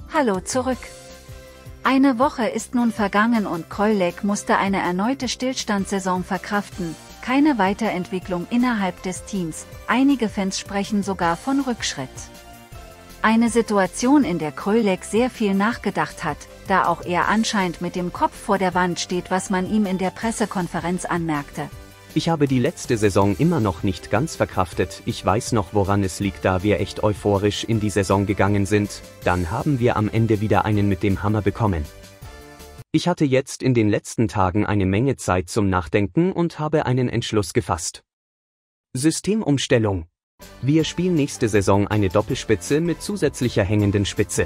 Hallo zurück. Eine Woche ist nun vergangen und Kröllek musste eine erneute Stillstandssaison verkraften, keine Weiterentwicklung innerhalb des Teams, einige Fans sprechen sogar von Rückschritt. Eine Situation, in der Kröllek sehr viel nachgedacht hat, da auch er anscheinend mit dem Kopf vor der Wand steht, was man ihm in der Pressekonferenz anmerkte. Ich habe die letzte Saison immer noch nicht ganz verkraftet, ich weiß noch, woran es liegt, da wir echt euphorisch in die Saison gegangen sind, dann haben wir am Ende wieder einen mit dem Hammer bekommen. Ich hatte jetzt in den letzten Tagen eine Menge Zeit zum Nachdenken und habe einen Entschluss gefasst. Systemumstellung. Wir spielen nächste Saison eine Doppelspitze mit zusätzlicher hängenden Spitze.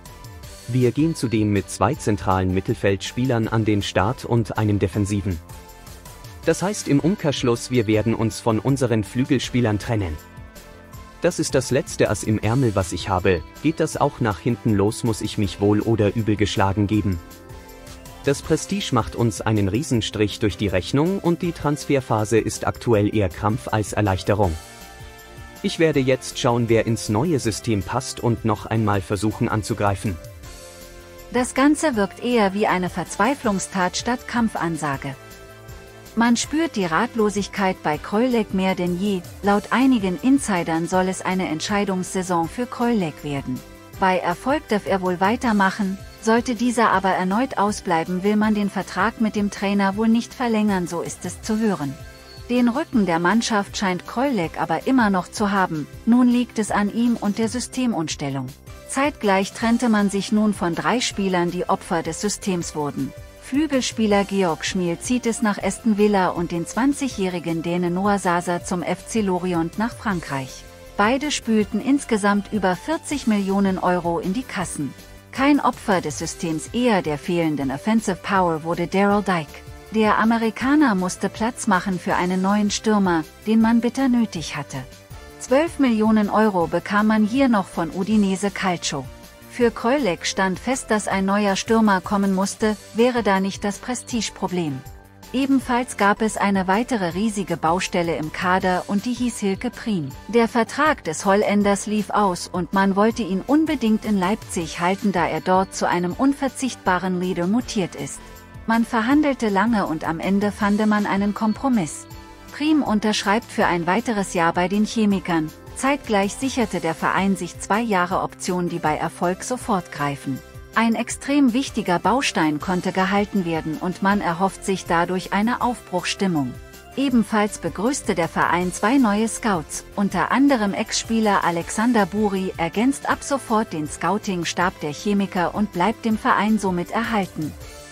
Wir gehen zudem mit 2 zentralen Mittelfeldspielern an den Start und einem defensiven. Das heißt im Umkehrschluss, wir werden uns von unseren Flügelspielern trennen. Das ist das letzte Ass im Ärmel, was ich habe, geht das auch nach hinten los, muss ich mich wohl oder übel geschlagen geben. Das Prestige macht uns einen Riesenstrich durch die Rechnung und die Transferphase ist aktuell eher Krampf als Erleichterung. Ich werde jetzt schauen, wer ins neue System passt und noch einmal versuchen anzugreifen. Das Ganze wirkt eher wie eine Verzweiflungstat statt Kampfansage. Man spürt die Ratlosigkeit bei Kröllek mehr denn je, laut einigen Insidern soll es eine Entscheidungssaison für Kröllek werden. Bei Erfolg darf er wohl weitermachen, sollte dieser aber erneut ausbleiben, will man den Vertrag mit dem Trainer wohl nicht verlängern, so ist es zu hören. Den Rücken der Mannschaft scheint Kröllek aber immer noch zu haben, nun liegt es an ihm und der Systemumstellung. Zeitgleich trennte man sich nun von 3 Spielern, die Opfer des Systems wurden. Flügelspieler Georg Schmiel zieht es nach Aston Villa und den 20-jährigen Däne Noah Sasa zum FC Lorient nach Frankreich. Beide spülten insgesamt über 40 Millionen Euro in die Kassen. Kein Opfer des Systems, eher der fehlenden Offensive Power wurde Daryl Dike. Der Amerikaner musste Platz machen für einen neuen Stürmer, den man bitter nötig hatte. 12 Millionen Euro bekam man hier noch von Udinese Calcio. Für Kröllek stand fest, dass ein neuer Stürmer kommen musste, wäre da nicht das Prestigeproblem. Ebenfalls gab es eine weitere riesige Baustelle im Kader und die hieß Hilke Prien. Der Vertrag des Holländers lief aus und man wollte ihn unbedingt in Leipzig halten, da er dort zu einem unverzichtbaren Leader mutiert ist. Man verhandelte lange und am Ende fand man einen Kompromiss. Prien unterschreibt für ein weiteres Jahr bei den Chemikern. Zeitgleich sicherte der Verein sich 2 Jahre Option, die bei Erfolg sofort greifen. Ein extrem wichtiger Baustein konnte gehalten werden und man erhofft sich dadurch eine Aufbruchsstimmung. Ebenfalls begrüßte der Verein 2 neue Scouts, unter anderem Ex-Spieler Alexander Buri ergänzt ab sofort den Scouting-Stab der Chemiker und bleibt dem Verein somit erhalten.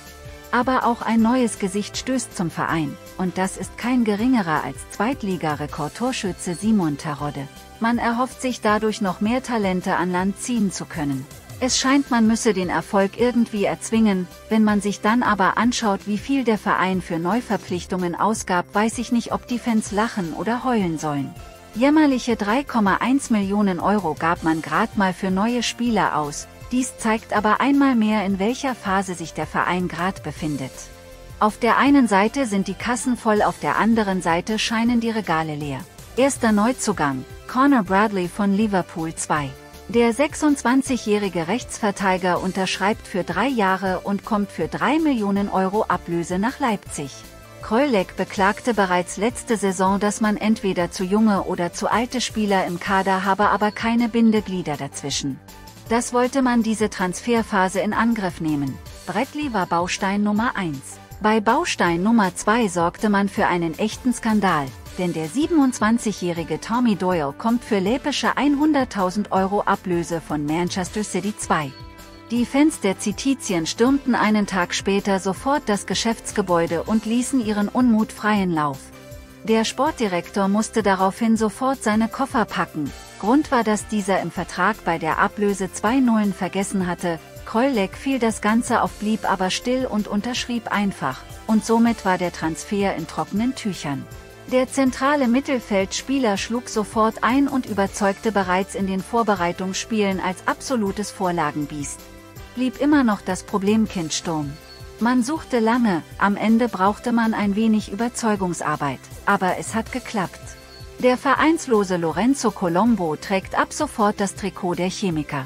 Aber auch ein neues Gesicht stößt zum Verein, und das ist kein geringerer als Zweitliga-Rekordtorschütze Simon Terodde. Man erhofft sich dadurch noch mehr Talente an Land ziehen zu können. Es scheint, man müsse den Erfolg irgendwie erzwingen, wenn man sich dann aber anschaut, wie viel der Verein für Neuverpflichtungen ausgab, weiß ich nicht, ob die Fans lachen oder heulen sollen. Jämmerliche 3,1 Millionen Euro gab man gerade mal für neue Spieler aus, dies zeigt aber einmal mehr, in welcher Phase sich der Verein gerade befindet. Auf der einen Seite sind die Kassen voll, auf der anderen Seite scheinen die Regale leer. Erster Neuzugang, Connor Bradley von Liverpool 2. Der 26-jährige Rechtsverteidiger unterschreibt für 3 Jahre und kommt für 3 Millionen Euro Ablöse nach Leipzig. Kröllek beklagte bereits letzte Saison, dass man entweder zu junge oder zu alte Spieler im Kader habe, aber keine Bindeglieder dazwischen. Das wollte man diese Transferphase in Angriff nehmen. Bradley war Baustein Nummer 1. Bei Baustein Nummer 2 sorgte man für einen echten Skandal, denn der 27-jährige Tommy Doyle kommt für läppische 100.000 Euro Ablöse von Manchester City 2. Die Fans der Zitizien stürmten einen Tag später sofort das Geschäftsgebäude und ließen ihren Unmut freien Lauf. Der Sportdirektor musste daraufhin sofort seine Koffer packen. Grund war, dass dieser im Vertrag bei der Ablöse 2 Nullen vergessen hatte. Kröllek fiel das Ganze auf, blieb aber still und unterschrieb einfach, und somit war der Transfer in trockenen Tüchern. Der zentrale Mittelfeldspieler schlug sofort ein und überzeugte bereits in den Vorbereitungsspielen als absolutes Vorlagenbiest. Blieb immer noch das Problemkind Sturm. Man suchte lange, am Ende brauchte man ein wenig Überzeugungsarbeit, aber es hat geklappt. Der vereinslose Lorenzo Colombo trägt ab sofort das Trikot der Chemiker.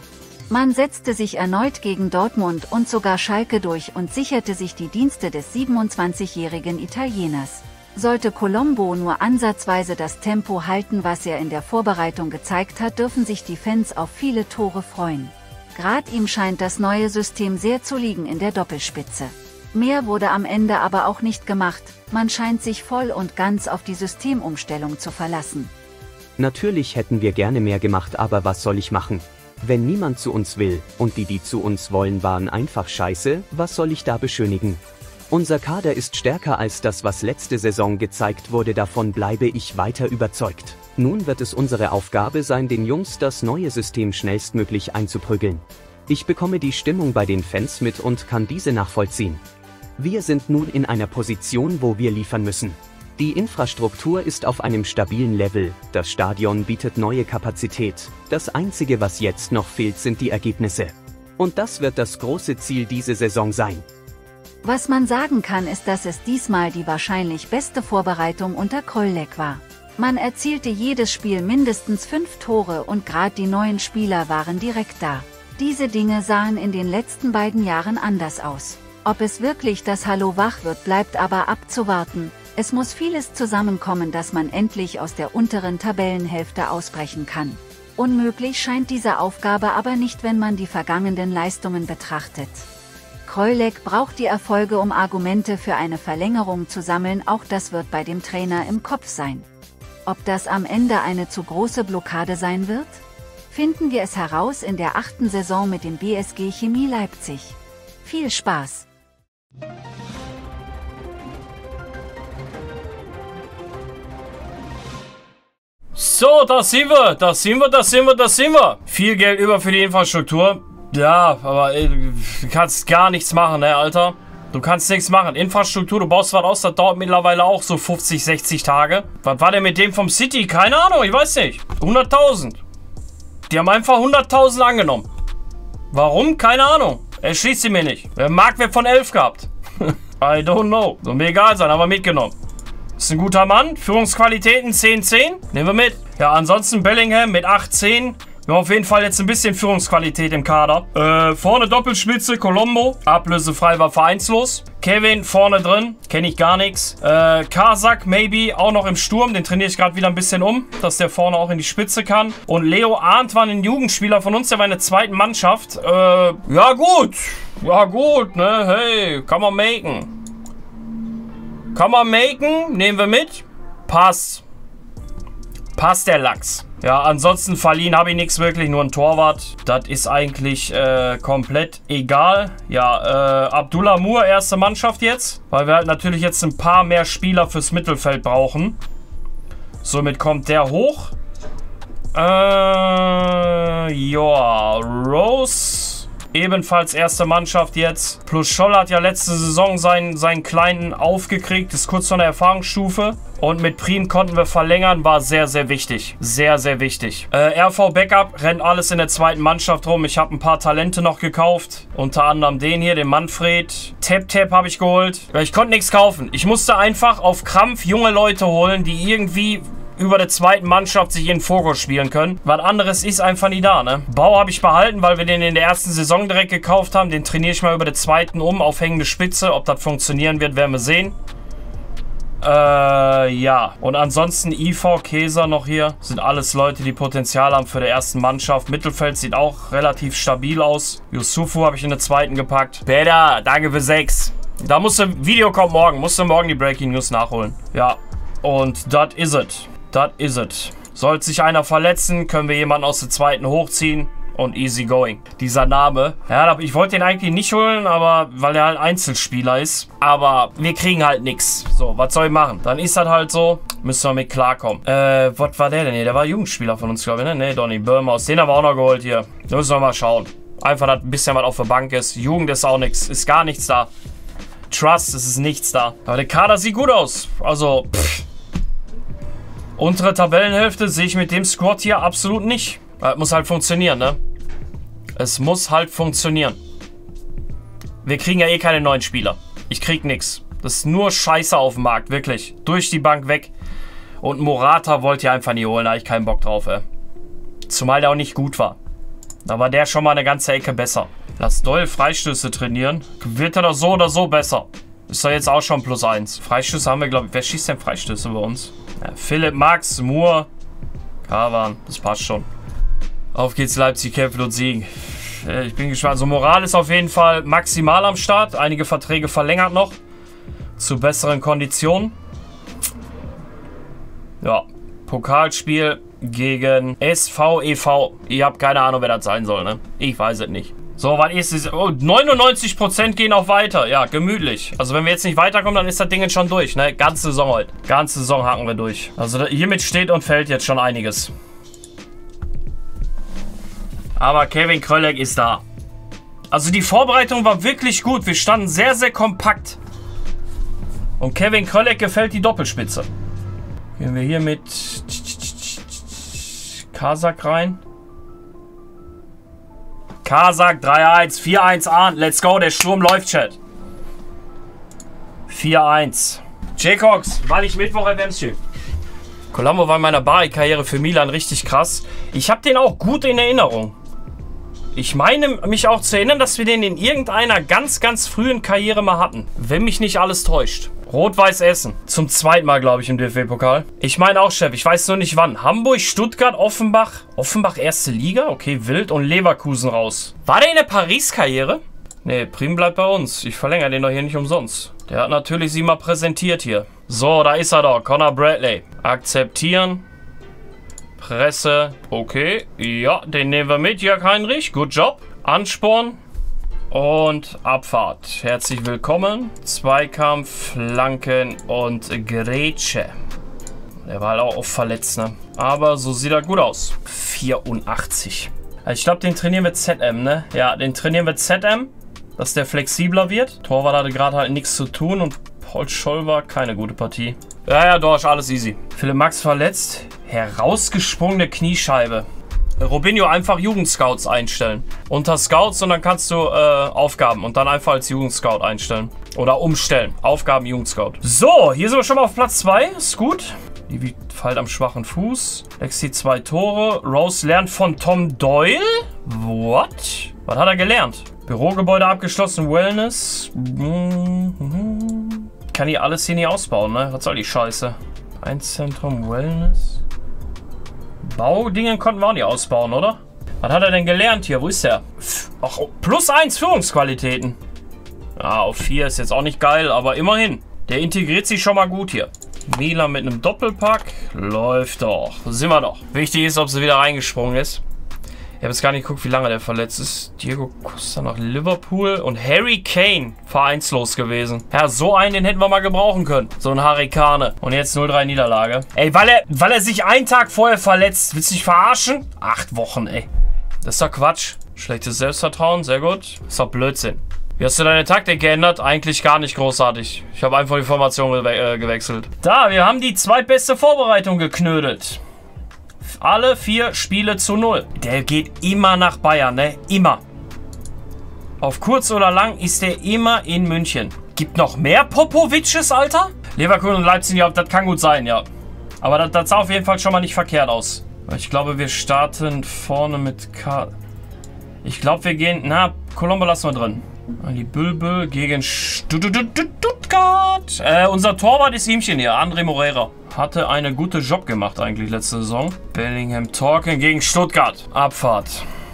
Man setzte sich erneut gegen Dortmund und sogar Schalke durch und sicherte sich die Dienste des 27-jährigen Italieners. Sollte Colombo nur ansatzweise das Tempo halten, was er in der Vorbereitung gezeigt hat, dürfen sich die Fans auf viele Tore freuen. Gerade ihm scheint das neue System sehr zu liegen in der Doppelspitze. Mehr wurde am Ende aber auch nicht gemacht, man scheint sich voll und ganz auf die Systemumstellung zu verlassen. Natürlich hätten wir gerne mehr gemacht, aber was soll ich machen? Wenn niemand zu uns will, und die zu uns wollen waren einfach scheiße, was soll ich da beschönigen? Unser Kader ist stärker als das, was letzte Saison gezeigt wurde, davon bleibe ich weiter überzeugt. Nun wird es unsere Aufgabe sein, den Jungs das neue System schnellstmöglich einzuprügeln. Ich bekomme die Stimmung bei den Fans mit und kann diese nachvollziehen. Wir sind nun in einer Position, wo wir liefern müssen. Die Infrastruktur ist auf einem stabilen Level, das Stadion bietet neue Kapazität, das Einzige, was jetzt noch fehlt, sind die Ergebnisse. Und das wird das große Ziel diese Saison sein. Was man sagen kann, ist, dass es diesmal die wahrscheinlich beste Vorbereitung unter Kröllek war. Man erzielte jedes Spiel mindestens 5 Tore und gerade die neuen Spieler waren direkt da. Diese Dinge sahen in den letzten beiden Jahren anders aus. Ob es wirklich das Hallo wach wird, bleibt aber abzuwarten. Es muss vieles zusammenkommen, dass man endlich aus der unteren Tabellenhälfte ausbrechen kann. Unmöglich scheint diese Aufgabe aber nicht, wenn man die vergangenen Leistungen betrachtet. Kröllek braucht die Erfolge, um Argumente für eine Verlängerung zu sammeln, auch das wird bei dem Trainer im Kopf sein. Ob das am Ende eine zu große Blockade sein wird? Finden wir es heraus in der 8. Saison mit dem BSG Chemie Leipzig. Viel Spaß! So, da sind wir. Viel Geld über für die Infrastruktur. Ja, aber ey, du kannst gar nichts machen, ne, Alter. Du kannst nichts machen. Infrastruktur, du baust was aus, das dauert mittlerweile auch so 50, 60 Tage. Was war denn mit dem vom City? Keine Ahnung, ich weiß nicht. 100.000. Die haben einfach 100.000 angenommen. Warum? Keine Ahnung. Erschließt sie mir nicht. Der Marktwert von 11 gehabt. I don't know. Soll mir egal sein, haben wir mitgenommen. Ist ein guter Mann. Führungsqualitäten 10-10. Nehmen wir mit. Ja, ansonsten Bellingham mit 8-10. Wir haben auf jeden Fall jetzt ein bisschen Führungsqualität im Kader. Vorne Doppelspitze, Colombo. Ablösefrei, war vereinslos. Kevin vorne drin. Kenne ich gar nichts. Kazak, maybe, auch noch im Sturm. Den trainiere ich gerade wieder ein bisschen um, dass der vorne auch in die Spitze kann. Und Leo Arndt war ein Jugendspieler von uns, der war in der zweiten Mannschaft. Ja gut. Ja gut, ne? Hey, kann man machen. Kann man machen. Nehmen wir mit. Passt. Passt der Lachs. Ja, ansonsten verliehen habe ich nichts wirklich, nur ein Torwart. Das ist eigentlich komplett egal. Ja, Abdullah Moore, erste Mannschaft jetzt. Weil wir halt natürlich jetzt ein paar mehr Spieler fürs Mittelfeld brauchen. Somit kommt der hoch. Ja, Rose. Ebenfalls erste Mannschaft jetzt. Plus Scholl hat ja letzte Saison seinen Kleinen aufgekriegt. Ist kurz vor der Erfahrungsstufe. Und mit Prim konnten wir verlängern. War sehr, sehr wichtig. Sehr, sehr wichtig. RV Backup rennt alles in der zweiten Mannschaft rum. Ich habe ein paar Talente noch gekauft. Unter anderem den hier, den Manfred. Tap habe ich geholt. Ich konnte nichts kaufen. Ich musste einfach auf Krampf junge Leute holen, die irgendwie über der zweiten Mannschaft sich in den Fokus spielen können. Was anderes ist einfach nie da, ne? Bau habe ich behalten, weil wir den in der ersten Saison direkt gekauft haben. Den trainiere ich mal über der zweiten um, auf hängende Spitze. Ob das funktionieren wird, werden wir sehen. Ja. Und ansonsten IV, Käser noch hier. Sind alles Leute, die Potenzial haben für der ersten Mannschaft. Mittelfeld sieht auch relativ stabil aus. Yusufu habe ich in der zweiten gepackt. Peter, danke für 6. Da Video kommt morgen. Musst du morgen die Breaking News nachholen. Ja. Und das is it. Das is it. Sollte sich einer verletzen, können wir jemanden aus der zweiten hochziehen und easy going. Dieser Name, ja, ich wollte den eigentlich nicht holen, aber weil er halt Einzelspieler ist. Aber wir kriegen halt nichts. So, was soll ich machen? Dann ist das halt so. Müssen wir mit klarkommen. Was war der denn hier? Der war Jugendspieler von uns, glaube ich, ne? Ne, Donny Böhmaus. Den haben wir auch noch geholt hier. Da müssen wir mal schauen. Einfach, dass ein bisschen was auf der Bank ist. Jugend ist auch nichts. Ist gar nichts da. Trust, es ist nichts da. Aber der Kader sieht gut aus. Also, untere Tabellenhälfte sehe ich mit dem Squad hier absolut nicht. Muss halt funktionieren, ne? Es muss halt funktionieren. Wir kriegen ja eh keine neuen Spieler. Ich krieg nix. Das ist nur Scheiße auf dem Markt, wirklich. Durch die Bank weg. Und Morata wollt ihr einfach nie holen, da habe ich keinen Bock drauf, ey. Zumal der auch nicht gut war. Da war der schon mal eine ganze Ecke besser. Lass Doyle Freistöße trainieren. Wird er doch so oder so besser. Ist doch jetzt auch schon +1. Freistöße haben wir, glaube ich. Wer schießt denn Freistöße bei uns? Ja, Philipp, Max, Moore, Kavan. Das passt schon. Auf geht's, Leipzig, kämpfen und siegen. Ich bin gespannt. Also Moral ist auf jeden Fall maximal am Start. Einige Verträge verlängert noch. Zu besseren Konditionen. Ja. Pokalspiel gegen SVEV. Ihr habt keine Ahnung, wer das sein soll, ne? Ich weiß es nicht. So, was ist es? Oh, 99% gehen auch weiter. Ja, gemütlich. Also wenn wir jetzt nicht weiterkommen, dann ist das Ding jetzt schon durch, ne? Ganze Saison heute. Ganze Saison hacken wir durch. Also hiermit steht und fällt jetzt schon einiges. Aber Kevin Krölek ist da. Also die Vorbereitung war wirklich gut. Wir standen sehr, sehr kompakt. Und Kevin Krölek gefällt die Doppelspitze. Gehen wir hier mit Kasak rein. Kasak 3-1, 4-1 an. Let's go, der Sturm läuft, Chat. 4-1. Jaycox, weil ich Mittwoch erwähnt. Colombo war in meiner Bari-Karriere für Milan richtig krass. Ich habe den auch gut in Erinnerung. Ich meine mich auch zu erinnern, dass wir den in irgendeiner ganz, ganz frühen Karriere mal hatten. Wenn mich nicht alles täuscht. Rot-Weiß Essen. Zum zweiten Mal, glaube ich, im DFB-Pokal. Ich meine auch, Chef. Ich weiß nur nicht wann. Hamburg, Stuttgart, Offenbach. Offenbach erste Liga? Okay, wild. Und Leverkusen raus. War der in der Paris-Karriere? Nee, Prim bleibt bei uns. Ich verlängere den doch hier nicht umsonst. Der hat natürlich sie mal präsentiert hier. So, da ist er doch. Conor Bradley. Akzeptieren. Presse. Okay. Ja, den nehmen wir mit. Jörg Heinrich. Good job. Ansporn. Und Abfahrt. Herzlich willkommen. Zweikampf, Flanken und Grätsche. Der war halt auch oft verletzt, ne? Aber so sieht er gut aus. 84. Also ich glaube, den trainieren wir ZM, ne? Ja, den trainieren wir ZM, dass der flexibler wird. Torwart hatte gerade halt nichts zu tun und Paul Scholl war keine gute Partie. Ja, Dorsch, alles easy. Philipp Max verletzt. Herausgesprungene Kniescheibe. Robinho einfach Jugendscouts einstellen. Unter Scouts und dann kannst du Aufgaben und dann einfach als Jugendscout einstellen. Oder umstellen. Aufgaben Jugendscout. So, hier sind wir schon mal auf Platz 2. Ist gut. Livi fällt am schwachen Fuß. Lexi 2 Tore. Rose lernt von Tom Doyle. What? Was hat er gelernt? Bürogebäude abgeschlossen. Wellness. Kann ich alles hier nicht ausbauen, ne? Was soll die Scheiße? Einzentrum Wellness. Baudingen konnten wir auch nicht ausbauen, oder? Was hat er denn gelernt hier? Wo ist er? Ach, +1 Führungsqualitäten. Ja, auf 4 ist jetzt auch nicht geil, aber immerhin. Der integriert sich schon mal gut hier. Milan mit einem Doppelpack. Läuft doch. Sind wir doch. Wichtig ist, ob sie wieder reingesprungen ist. Ich habe jetzt gar nicht geguckt, wie lange der verletzt ist. Diego Costa nach Liverpool und Harry Kane vereinslos gewesen. Ja, so einen, den hätten wir mal gebrauchen können. So ein Hurrikane. Und jetzt 0-3 Niederlage. Ey, weil er sich einen Tag vorher verletzt. Willst du dich verarschen? 8 Wochen, ey. Das ist doch Quatsch. Schlechtes Selbstvertrauen, sehr gut. Das ist doch Blödsinn. Wie hast du deine Taktik geändert? Eigentlich gar nicht großartig. Ich habe einfach die Formation gewechselt. Da, wir haben die zweitbeste Vorbereitung geknödelt. Alle 4 Spiele zu 0. Der geht immer nach Bayern, ne? Immer. Auf kurz oder lang ist der immer in München. Gibt noch mehr Popoviches, Alter? Leverkusen und Leipzig, ja, das kann gut sein, ja. Aber das sah auf jeden Fall schon mal nicht verkehrt aus. Ich glaube, wir starten vorne mit K. Ich glaube, wir gehen... Na, Colombo lassen wir drin. Die Bülbül gegen Stuttgart. Unser Torwart ist ihmchen hier, André Moreira. Hatte eine gute Job gemacht eigentlich letzte Saison. Bellingham Torken gegen Stuttgart. Abfahrt.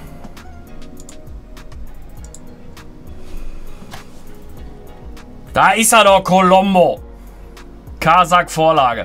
Da ist er doch, Colombo. Kasak Vorlage.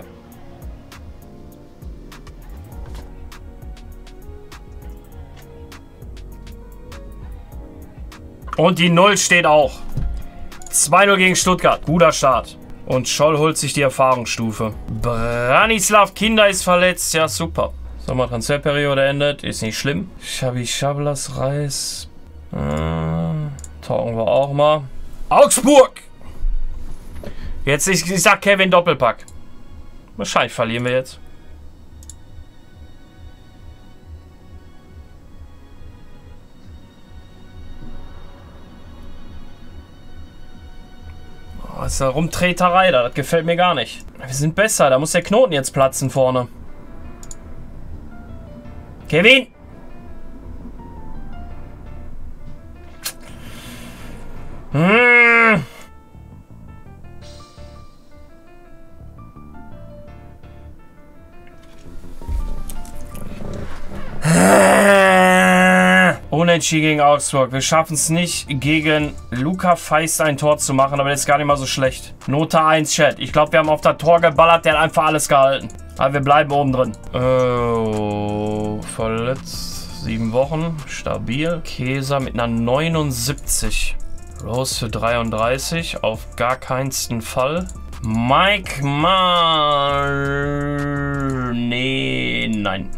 Und die 0 steht auch. 2-0 gegen Stuttgart. Guter Start. Und Scholl holt sich die Erfahrungsstufe. Branislav Kinder ist verletzt. Ja, super. Sommertransferperiode endet. Ist nicht schlimm. Xabi Schablas Reis. Talken wir auch mal. Augsburg! Jetzt, ich sag Kevin Doppelpack. Wahrscheinlich verlieren wir jetzt. Das ist ja Rumtreterei da, das gefällt mir gar nicht. Wir sind besser, da muss der Knoten jetzt platzen vorne. Kevin! Unentschieden gegen Augsburg. Wir schaffen es nicht, gegen Luca Feist ein Tor zu machen, aber das ist gar nicht mal so schlecht. Note 1, Chat. Ich glaube, wir haben auf das Tor geballert, der hat einfach alles gehalten. Aber wir bleiben oben drin. Verletzt. 7 Wochen. Stabil. Käser mit einer 79. Rose für 33. Auf gar keinen Fall. Mike Nee, nein.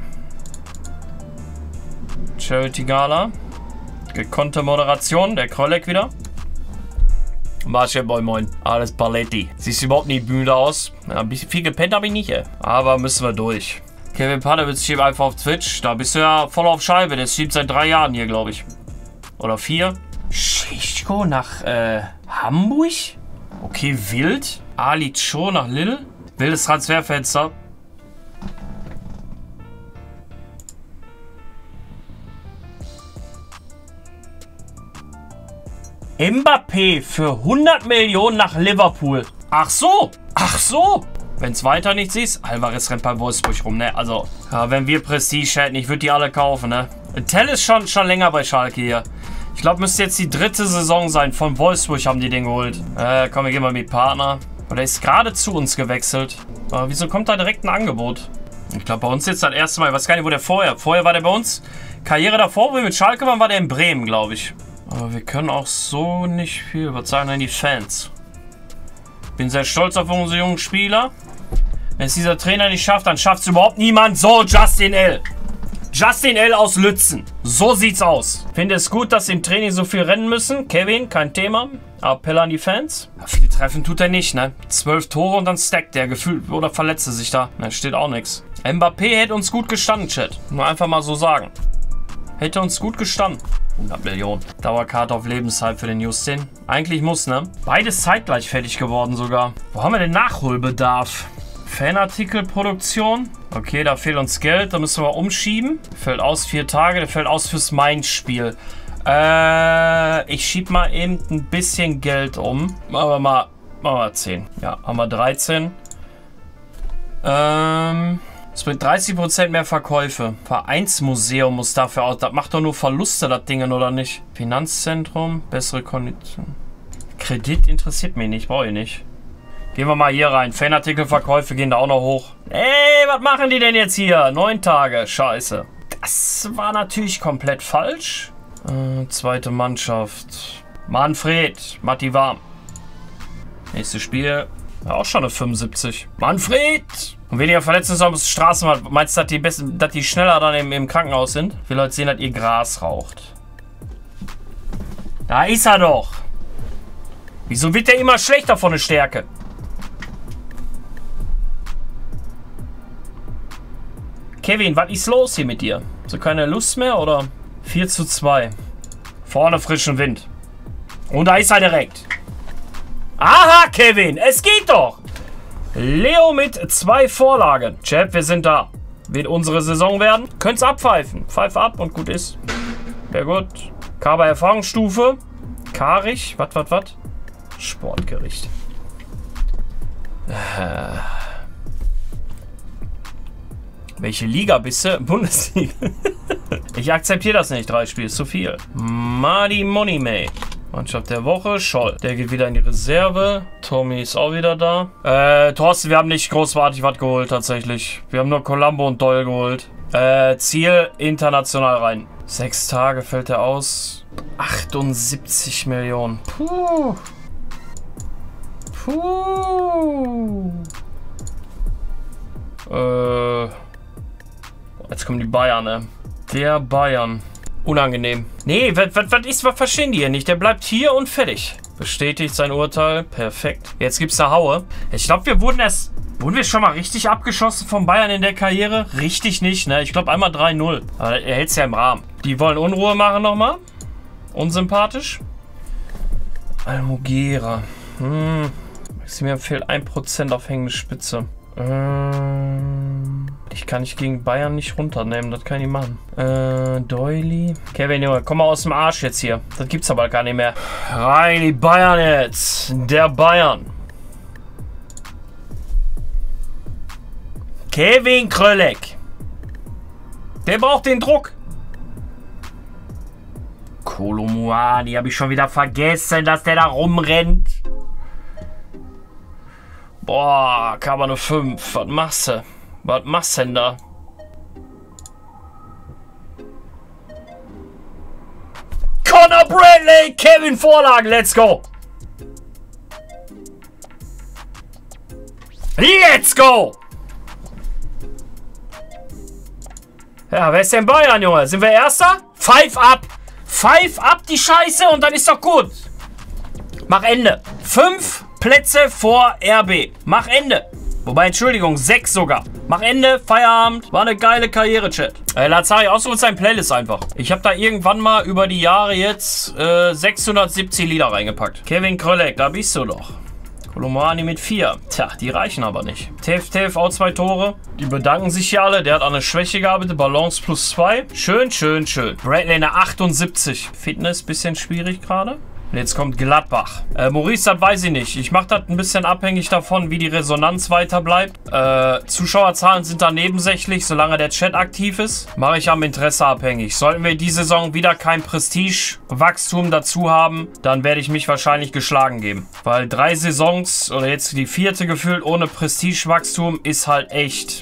Charity Gala. Gekonnte Moderation. Der Krolleck wieder. Marshallboy, moin. Alles Paletti. Siehst überhaupt nicht müde aus. Ja, ein bisschen viel gepennt habe ich nicht, ey. Aber müssen wir durch. Kevin Panewitz schiebt einfach auf Twitch. Da bist du ja voll auf Scheibe. Der schiebt seit 3 Jahren hier, glaube ich. Oder 4. Schichko nach Hamburg? Okay, wild. Ali Cho nach Lille. Wildes Transferfenster. Mbappé für 100 Millionen nach Liverpool. Ach so. Ach so. Wenn es weiter nichts ist, Alvarez rennt bei Wolfsburg rum, ne? Also, ja, wenn wir Prestige hätten, ich würde die alle kaufen, ne? Tell ist schon länger bei Schalke hier. Ich glaube, müsste jetzt die 3. Saison sein. Von Wolfsburg haben die den geholt. Komm, wir gehen mal mit Partner. Oder ist gerade zu uns gewechselt. Aber wieso kommt da direkt ein Angebot? Ich glaube, bei uns jetzt das erste Mal. Ich weiß gar nicht, wo der vorher. Vorher war der bei uns. Karriere davor, wo wir mit Schalke waren, war der in Bremen, glaube ich. Aber wir können auch so nicht viel. Was sagen denn die Fans? Bin sehr stolz auf unsere jungen Spieler. Wenn es dieser Trainer nicht schafft, dann schafft es überhaupt niemand. So, Justin L. Justin L. aus Lützen. So sieht's aus. Finde es gut, dass sie im Training so viel rennen müssen. Kevin, kein Thema. Appell an die Fans. Ja, viel treffen tut er nicht, ne? 12 Tore und dann stackt der gefühlt oder verletzte sich da. Da steht auch nichts. Mbappé hätte uns gut gestanden, Chat. Nur einfach mal so sagen. Hätte uns gut gestanden. 100 Millionen. Dauerkarte auf Lebenszeit für den Justin. Eigentlich muss, ne? Beides zeitgleich fertig geworden sogar. Wo haben wir denn Nachholbedarf? Fanartikelproduktion. Okay, da fehlt uns Geld. Da müssen wir umschieben. Fällt aus 4 Tage. Der fällt aus fürs Main-Spiel. Ich schieb mal eben ein bisschen Geld um. Machen wir mal 10. Ja, haben wir 13. Es bringt 30% mehr Verkäufe. Vereinsmuseum muss dafür aus. Das macht doch nur Verluste, das Ding, oder nicht? Finanzzentrum, bessere Konditionen. Kredit interessiert mich nicht, brauche ich nicht. Gehen wir mal hier rein. Fanartikelverkäufe gehen da auch noch hoch. Ey, was machen die denn jetzt hier? 9 Tage, scheiße. Das war natürlich komplett falsch. Zweite Mannschaft. Manfred, Matti Warm. Nächstes Spiel. Ja, auch schon eine 75. Manfred! Und weniger Verletzte ist auf Straßen. Meinst du, dass die schneller dann im Krankenhaus sind? Ich will Leute sehen, dass ihr Gras raucht. Da ist er doch. Wieso wird der immer schlechter von der Stärke? Kevin, was ist los hier mit dir? Hast du keine Lust mehr, oder? 4:2. Vorne frischen Wind. Und da ist er direkt. Aha, Kevin, es geht doch. Leo mit 2 Vorlagen. Chat, wir sind da. Wird unsere Saison werden. Könnt's abpfeifen. Pfeife ab und gut ist. Sehr gut. Kaber Erfahrungsstufe. Karich. Was? Sportgericht. Welche Liga bist du? Bundesliga. Ich akzeptiere das nicht. 3 Spiele ist zu viel. Madi Money. Mannschaft der Woche. Scholl. Der geht wieder in die Reserve. Tommy ist auch wieder da. Thorsten, wir haben nicht großartig was geholt tatsächlich. Wir haben nur Colombo und Doyle geholt. Ziel international rein. 6 Tage fällt er aus. 78 Millionen. Puh. Jetzt kommen die Bayern, ne? Der Bayern. Unangenehm. Nee, was verstehen die hier nicht? Der bleibt hier und fertig. Bestätigt sein Urteil. Perfekt. Jetzt gibt's eine Haue. Ich glaube, wurden wir schon mal richtig abgeschossen von Bayern in der Karriere? Richtig nicht, ne? Ich glaube einmal 3-0. Aber er hält's ja im Rahmen. Die wollen Unruhe machen nochmal. Unsympathisch. Almugera. Maximilian fehlt 1% auf hängende Spitze. Ich kann nicht gegen Bayern nicht runternehmen, das kann ich machen. Doily. Kevin, Junge, komm mal aus dem Arsch jetzt hier. Das gibt's aber gar nicht mehr. Rein die Bayern jetzt. Der Bayern. Kevin Krölek. Der braucht den Druck. Kolomuani, habe ich schon wieder vergessen, dass der da rumrennt. Boah, kam eine 5. Was machst du? Was machst du denn da? Conor Bradley, Kevin Vorlagen, let's go. Let's go. Ja, wer ist denn Bayern, Junge? Sind wir Erster? 5 up. 5 up die Scheiße und dann ist doch gut. Mach Ende. 5 Plätze vor RB. Mach Ende. Wobei, Entschuldigung, 6 sogar. Mach Ende, Feierabend. War eine geile Karriere, Chat. Lazari, aussucht sein Playlist einfach. Ich habe da irgendwann mal über die Jahre jetzt 670 Lieder reingepackt. Kevin Krölek, da bist du doch. Kolomani mit 4. Tja, die reichen aber nicht. TF auch 2 Tore. Die bedanken sich hier alle. Der hat eine Schwäche gearbeitet. Balance plus 2. Schön, schön, schön. Bradley eine 78. Fitness, bisschen schwierig gerade. Und jetzt kommt Gladbach. Maurice, das weiß ich nicht. Ich mache das ein bisschen abhängig davon, wie die Resonanz weiter bleibt. Zuschauerzahlen sind da nebensächlich, solange der Chat aktiv ist. Mache ich am Interesse abhängig. Sollten wir die Saison wieder kein Prestigewachstum dazu haben, dann werde ich mich wahrscheinlich geschlagen geben. Weil 3 Saisons, oder jetzt die 4. gefühlt, ohne Prestigewachstum ist halt echt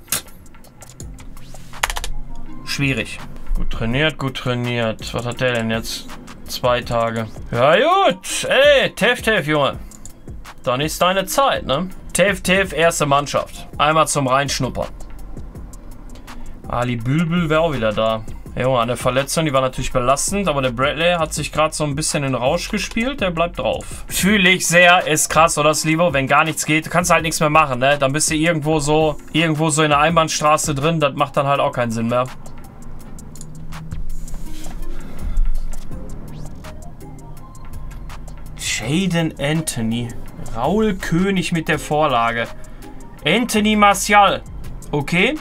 schwierig. Gut trainiert, gut trainiert. Was hat der denn jetzt? 2 Tage. Ja gut. Ey, Tef, Junge. Dann ist deine Zeit, ne? Tef, erste Mannschaft. Einmal zum Reinschnuppern. Ali Bülbül wäre auch wieder da. Ja, Junge, eine Verletzung, die war natürlich belastend, aber der Bradley hat sich gerade so ein bisschen in Rausch gespielt. Der bleibt drauf. Fühle ich sehr. Ist krass, oder Slivo? Wenn gar nichts geht, du kannst halt nichts mehr machen, ne? Dann bist du irgendwo so in der Einbahnstraße drin. Das macht dann halt auch keinen Sinn mehr. Jadon Anthony. Raul König mit der Vorlage. Anthony Martial. Okay.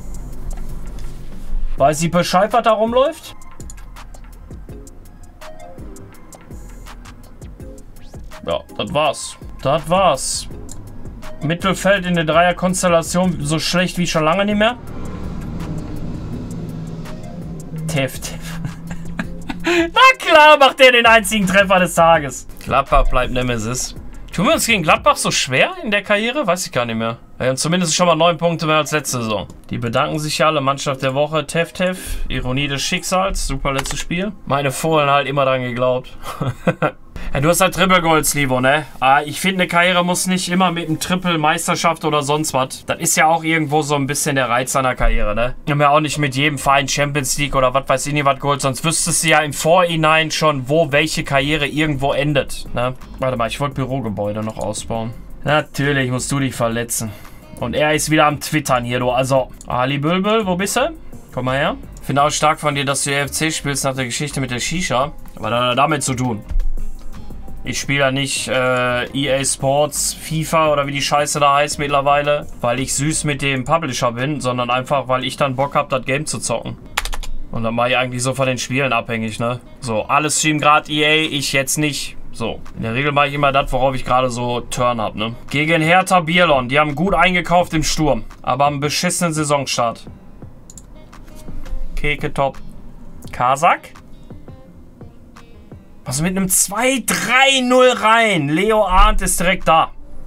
Weiß sie Bescheid, was da rumläuft? Ja, das war's. Das war's. Mittelfeld in der Dreierkonstellation so schlecht wie schon lange nicht mehr. Tef. Na klar macht er den einzigen Treffer des Tages. Gladbach bleibt Nemesis. Tun wir uns gegen Gladbach so schwer in der Karriere? Weiß ich gar nicht mehr. Wir haben zumindest schon mal 9 Punkte mehr als letzte Saison. Die bedanken sich ja alle. Mannschaft der Woche. Tef. Ironie des Schicksals. Super letztes Spiel. Meine Fohlen halt immer dran geglaubt. Ja, du hast halt Triple-Goals, Livo, ne? Ich finde, eine Karriere muss nicht immer mit einem Triple-Meisterschaft oder sonst was. Das ist ja auch irgendwo so ein bisschen der Reiz einer Karriere, ne? Wir haben ja auch nicht mit jedem Verein Champions League oder was weiß ich nicht was geholt, sonst wüsstest du ja im Vorhinein schon, wo welche Karriere irgendwo endet, ne? Warte mal, ich wollte Bürogebäude noch ausbauen. Natürlich musst du dich verletzen. Und er ist wieder am Twittern hier, du. Also, Ali Bülbül, wo bist du? Komm mal her. Ich finde auch stark von dir, dass du EFC spielst nach der Geschichte mit der Shisha. Aber das hat damit zu tun. Ich spiele ja nicht EA Sports, FIFA oder wie die Scheiße da heißt mittlerweile, weil ich süß mit dem Publisher bin, sondern einfach, weil ich dann Bock habe, das Game zu zocken. Und dann mache ich eigentlich so von den Spielen abhängig, ne? So, alles streamen gerade EA, ich jetzt nicht. So, in der Regel mache ich immer das, worauf ich gerade so Turn habe, ne? Gegen Hertha Bierlon, die haben gut eingekauft im Sturm, aber am beschissenen Saisonstart. Keke top. Kasak? Was mit einem 2-3-0 rein? Leo Arndt ist direkt da.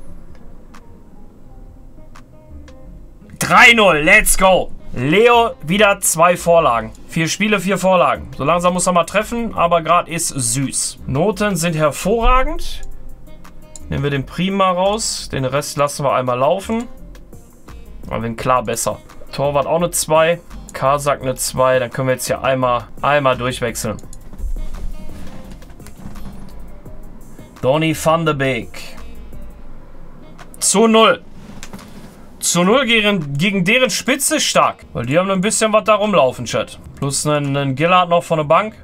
3-0, let's go. Leo wieder 2 Vorlagen. 4 Spiele, 4 Vorlagen. So langsam muss er mal treffen, aber gerade ist süß. Noten sind hervorragend. Nehmen wir den Prima raus. Den Rest lassen wir einmal laufen. Aber wenn klar besser. Torwart auch eine 2. Kasak eine 2. Dann können wir jetzt hier einmal durchwechseln. Donny van de Beek. Zu 0. Zu 0 gegen deren Spitze stark. Weil die haben ein bisschen was da rumlaufen, Chat. Plus einen Gillard noch von der Bank.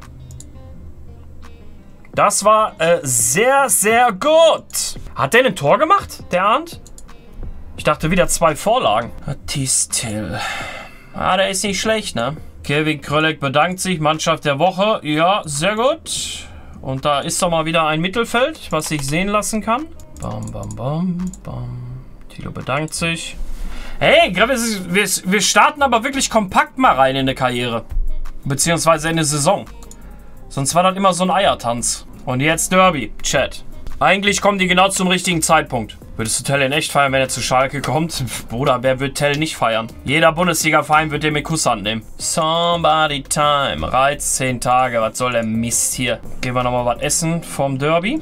Das war sehr, sehr gut. Hat der ein Tor gemacht, der Arndt? Ich dachte wieder 2 Vorlagen. Matthias Till. Ah, der ist nicht schlecht, ne? Kevin Krölek bedankt sich. Mannschaft der Woche. Ja, sehr gut. Und da ist doch mal wieder ein Mittelfeld, was sich sehen lassen kann. Bam, bam, bam, bam. Tilo bedankt sich. Hey, wir starten aber wirklich kompakt mal rein in der Karriere. Beziehungsweise in der Saison. Sonst war das immer so ein Eiertanz. Und jetzt Derby, Chat. Eigentlich kommen die genau zum richtigen Zeitpunkt. Würdest du Tell in echt feiern, wenn er zu Schalke kommt? Bruder, wer wird Tell nicht feiern? Jeder Bundesliga-Verein wird den mit Kusshand nehmen. Somebody time. Reiz 10 Tage. Was soll der Mist hier? Gehen wir nochmal was essen vom Derby.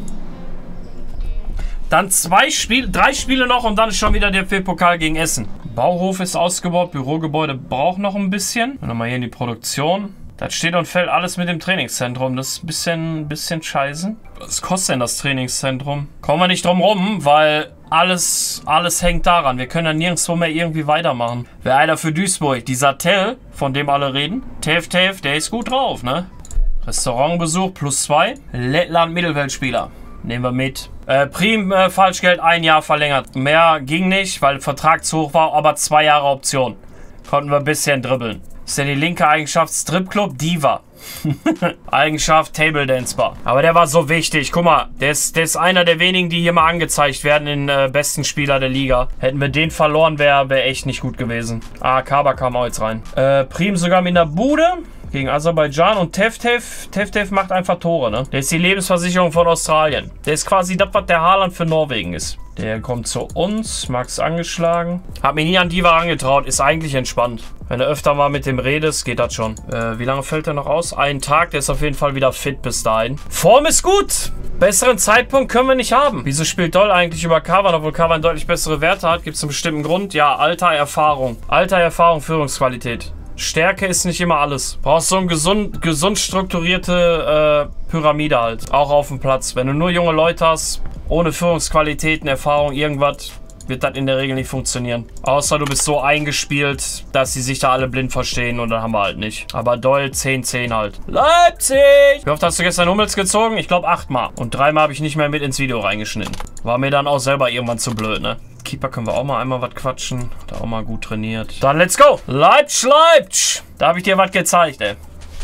Dann 3 Spiele noch und dann ist schon wieder der DFB-Pokal gegen Essen. Bauhof ist ausgebaut. Bürogebäude braucht noch ein bisschen. Nochmal hier in die Produktion. Das steht und fällt alles mit dem Trainingszentrum. Das ist ein bisschen scheiße. Was kostet denn das Trainingszentrum? Kommen wir nicht drum rum, weil alles hängt daran. Wir können ja nirgendwo mehr irgendwie weitermachen. Wäre einer für Duisburg. Dieser Tell, von dem alle reden. Tev, der ist gut drauf, ne? Restaurantbesuch +2. Lettland Mittelfeldspieler. Nehmen wir mit. Prim Falschgeld 1 Jahr verlängert. Mehr ging nicht, weil der Vertrag zu hoch war, aber 2 Jahre Option. Konnten wir ein bisschen dribbeln. Ist ja die linke Eigenschaft Stripclub Diva. Eigenschaft Table Dance Bar. Aber der war so wichtig. Guck mal, der ist einer der wenigen, die hier mal angezeigt werden in besten Spieler der Liga. Hätten wir den verloren, wäre echt nicht gut gewesen. Ah, Kaba kam auch jetzt rein. Prim sogar mit einer Bude gegen Aserbaidschan und Tev macht einfach Tore, ne? Der ist die Lebensversicherung von Australien. Der ist quasi das, was der Haaland für Norwegen ist. Der kommt zu uns, Max angeschlagen. Hab mich nie an Diva angetraut, ist eigentlich entspannt. Wenn du öfter mal mit dem redest, geht das schon. Wie lange fällt er noch aus? 1 Tag, der ist auf jeden Fall wieder fit bis dahin. Form ist gut! Besseren Zeitpunkt können wir nicht haben. Wieso spielt Doll eigentlich über Kavan, obwohl Kavan deutlich bessere Werte hat? Gibt es einen bestimmten Grund? Ja, Alter, Erfahrung. Alter, Erfahrung, Führungsqualität. Stärke ist nicht immer alles. Brauchst so eine gesund strukturierte Pyramide halt. Auch auf dem Platz. Wenn du nur junge Leute hast, ohne Führungsqualitäten, Erfahrung, irgendwas, wird das in der Regel nicht funktionieren. Außer du bist so eingespielt, dass sie sich da alle blind verstehen und dann haben wir halt nicht. Aber Doll 10-10 halt. Leipzig! Wie oft hast du gestern Hummels gezogen? Ich glaube 8-mal. Und 3-mal habe ich nicht mehr mit ins Video reingeschnitten. War mir dann auch selber irgendwann zu blöd, ne? Keeper können wir auch mal einmal was quatschen. Da auch mal gut trainiert. Dann let's go! Leipzig! Da habe ich dir was gezeigt, ey.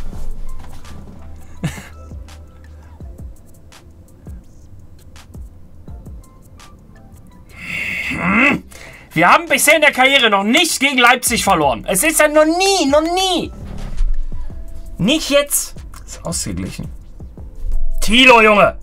Wir haben bisher in der Karriere noch nicht gegen Leipzig verloren. Es ist ja noch nie. Nicht jetzt. Ist ausgeglichen. Tilo, Junge.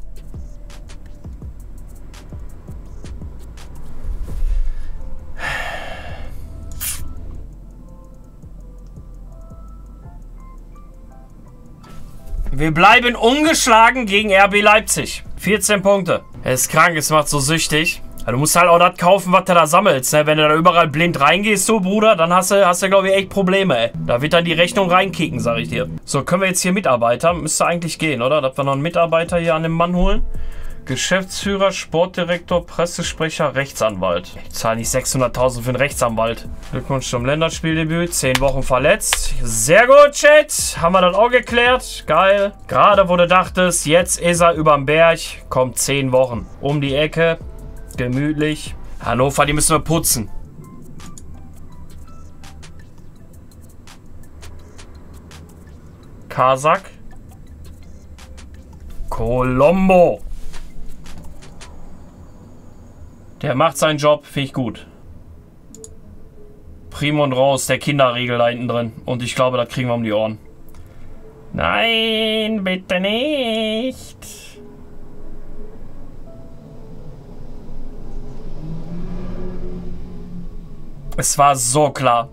Wir bleiben ungeschlagen gegen RB Leipzig. 14 Punkte. Er ist krank, es macht so süchtig. Ja, du musst halt auch das kaufen, was du da sammelst. Ne? Wenn du da überall blind reingehst, so Bruder, dann hast du glaube ich, echt Probleme, ey. Da wird dann die Rechnung reinkicken, sag ich dir. So, können wir jetzt hier Mitarbeiter? Müsste eigentlich gehen, oder? Dass wir noch einen Mitarbeiter hier an den Mann holen. Geschäftsführer, Sportdirektor, Pressesprecher, Rechtsanwalt. Ich zahle nicht 600.000 für einen Rechtsanwalt. Glückwunsch zum Länderspieldebüt. 10 Wochen verletzt. Sehr gut, Chat. Haben wir das auch geklärt. Geil. Gerade wo du dachtest, jetzt ist er überm Berg. Kommt 10 Wochen. Um die Ecke. Gemütlich. Hannover, die müssen wir putzen. Kasak. Colombo. Der macht seinen Job, finde ich gut. Primo und Raus, der Kinderriegel da hinten drin. Und ich glaube, das kriegen wir um die Ohren. Nein, bitte nicht. Es war so klar.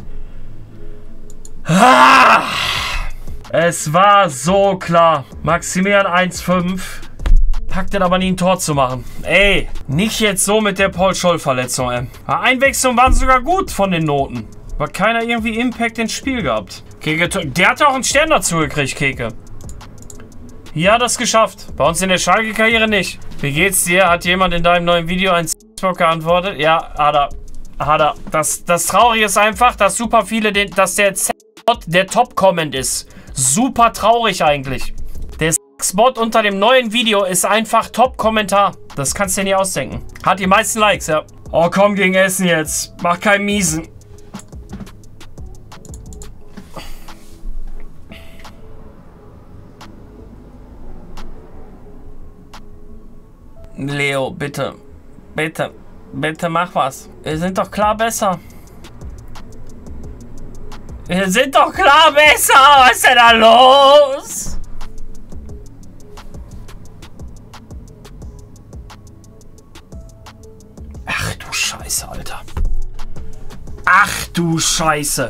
Es war so klar. Maximilian 1,5. Packt den aber nie ein Tor zu machen. Ey, nicht jetzt so mit der Paul-Scholl-Verletzung, ey. Einwechslungen waren sogar gut von den Noten. War keiner irgendwie Impact ins Spiel gehabt. Keke, der hat auch einen Stern dazu gekriegt, Keke. Hier hat er es geschafft. Bei uns in der Schalke-Karriere nicht. Wie geht's dir? Hat jemand in deinem neuen Video ein Facebook geantwortet? Ja, hat er. Das Traurige ist einfach, dass super viele, dass der Top-Comment ist. Super traurig eigentlich. Der Spot unter dem neuen Video ist einfach Top-Kommentar. Das kannst du dir nicht ausdenken. Hat die meisten Likes, ja. Oh, komm gegen Essen jetzt. Mach keinen Miesen. Leo, bitte. Bitte. Bitte mach was. Wir sind doch klar besser. Wir sind doch klar besser. Was ist denn da los? Ach du Scheiße, Alter. Ach du Scheiße.